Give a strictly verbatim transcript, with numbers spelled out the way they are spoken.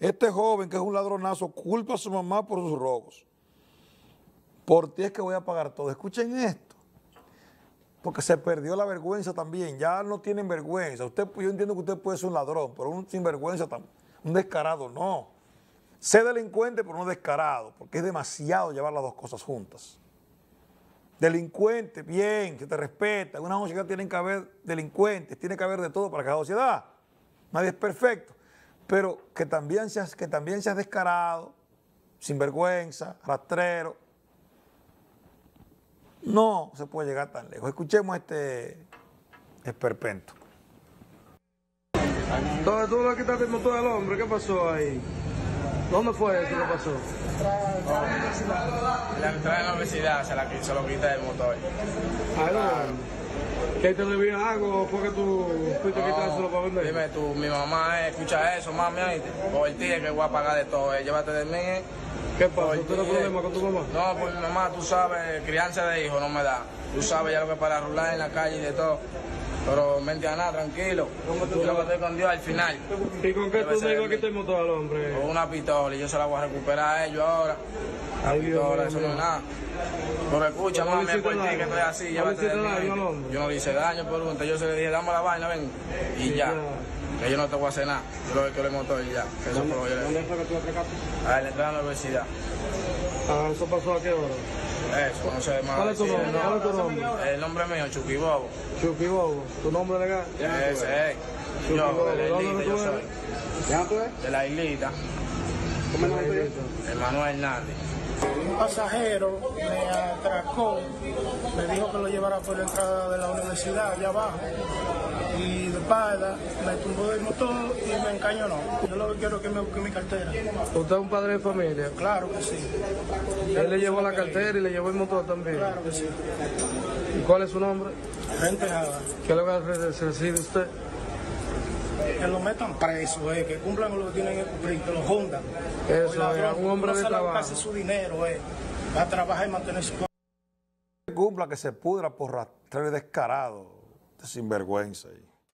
Este joven, que es un ladronazo, culpa a su mamá por sus robos. Por ti es que voy a pagar todo. Escuchen esto, porque se perdió la vergüenza también. Ya no tienen vergüenza. Usted, yo entiendo que usted puede ser un ladrón, pero un sinvergüenza, un descarado, no. Sé delincuente, pero no descarado, porque es demasiado llevar las dos cosas juntas. Delincuente, bien, se te respeta. En una sociedad tienen que haber delincuentes, tiene que haber de todo para cada sociedad. Nadie es perfecto. Pero que también seas, que también seas descarado, sinvergüenza, rastrero. No se puede llegar tan lejos. Escuchemos este esperpento. Entonces tú le quitaste el motor al hombre, ¿qué pasó ahí? ¿Dónde fue eso? ¿Qué pasó? En la entrada de la universidad se, la, se lo quita el motor. Ah, no. ¿Que te debía algo o fue que tú fuiste a quitárselo para vender? Dime tú, mi mamá eh, escucha eso, mami, ¿oíste? Por ti es que voy a pagar de todo, eh, llévate de mí. Eh. ¿Qué pasa? Por ¿Tú tienes ti, problemas eh. con tu mamá? No, pues mi mamá, tú sabes, crianza de hijo no me da. Tú sabes ya lo que es para rular en la calle y de todo. Pero mente a nada, tranquilo. Yo lo que estoy con Dios al final. ¿Y con qué tú me ibas a quitar el motor al hombre? Con una pistola y yo se la voy a recuperar a ellos ahora. La Ay, Dios pistola, mío, eso no es mío. nada. Pero escucha, ¿No mami, le es por hiciste ti que daño? estoy así, ¿No le llévate de hiciste daño al mí. hombre? Yo no le hice daño, pero entonces yo se le dije, dame la vaina, ven, y ya. Que yo no te voy a hacer nada. Yo lo que quiero es el motor y ya. Que eso fue lo que yo le ¿Dónde dije. fue que tú atracaste? A la entrada a la universidad. Ah, ¿eso pasó a qué hora? Eso, no sé más. ¿Cuál es tu decir. nombre? ¿Cuál es tu nombre? El nombre mío, Chucky Bobo. Chucky Bobo. ¿Tu nombre legal? Ese es. Chucky Yo, Bobo. de ¿De la dónde islita, tú yo soy. eres? ¿Ya tú eres? De la islita. ¿Cómo es el Emanuel Hernández. Un pasajero me atracó, me dijo que lo llevara por la entrada de la universidad, allá abajo, y de espalda me tumbó del motor y me encañonó. Yo lo que quiero es que me busque mi cartera. ¿Usted es un padre de familia? Claro que sí. Él le llevó la cartera y le llevó el motor también. Claro que sí. ¿Y cuál es su nombre? Gente Jada. ¿Qué es lo que se recibe usted? Que lo metan preso, eh, que cumplan con lo que tienen que cumplir, que lo juntan. Eso, El ladrón, es un hombre no de se le trabajo. pase su dinero, eh, va a trabajar y mantener su... Que cumpla, que se pudra por rastrero y descarado, de sinvergüenza.